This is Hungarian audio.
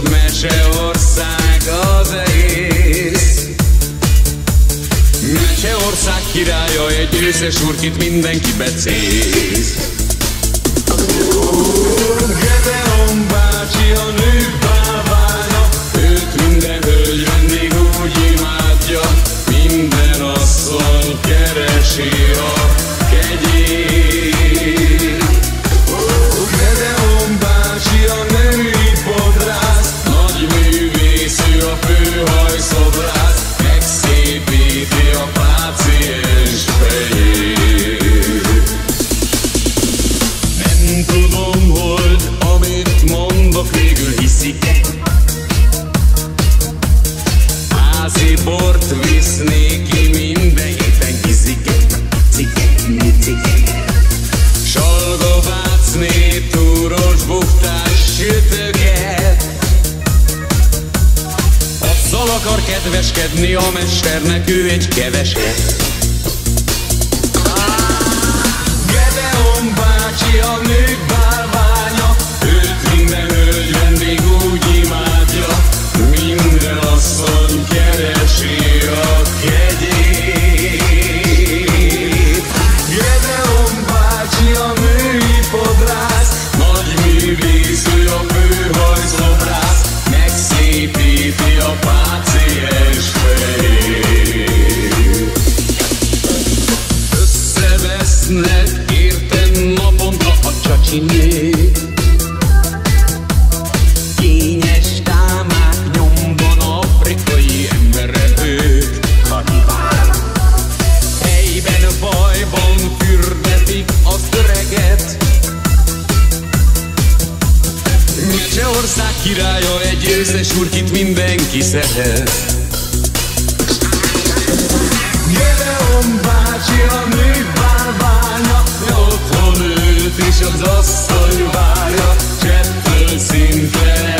Meseország az egész. Meseország királya egy őszes urkit mindenki becéz. Gedeon bácsi a nők bálványa, őt minden hölgy mindig úgy imádja, minden asszony keresi a kegyét. Gedeon bácsi a női fodrász, nagy művészű a főhajszobrász, megszépíti a páciens fejét. Nem tudom, hogy amit mondok, végül hiszik-e. Házi bort visznék ki minden héten, giziket, ciket. Salgovácné, túros buktás sütöget. Azzal akar kedveskedni a mesternek, ő egy keveset. Gedeon bácsi a nők bálványa, őt minden hölgy mindig úgy imádja, minden asszony keresi a kegyét. Gedeon bácsi a női fodrász, nagy művészű a főhajszobrász, megszépíti a páciens fejét. Összevesznek értem naponta a csacsinék, kényes támák nyomban afrikai emberevők. Helyben bajban fürdetik az öreget. Meseország királya egy őszes urkit mindenki szeret. Gedeon bácsi a nők bálványa, otthon őt is az asszony várja, csettől szinte